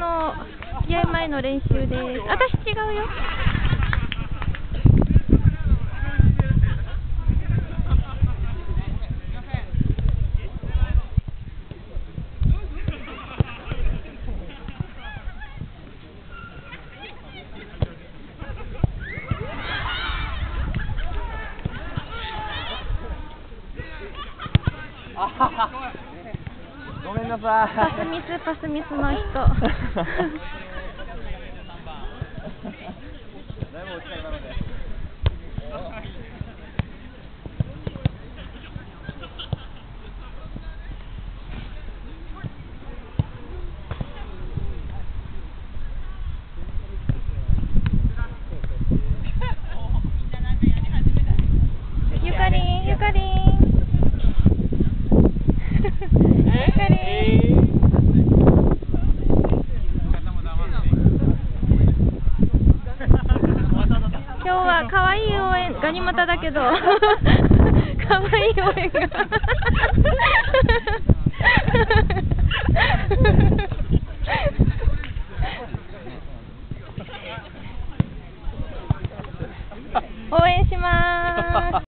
の試合前の練習です。私違うよ。 ごめんなさい。 パスミスの人。ゆかりん。今日は可愛い応援、ガニ股だけど可愛い応援が応援します。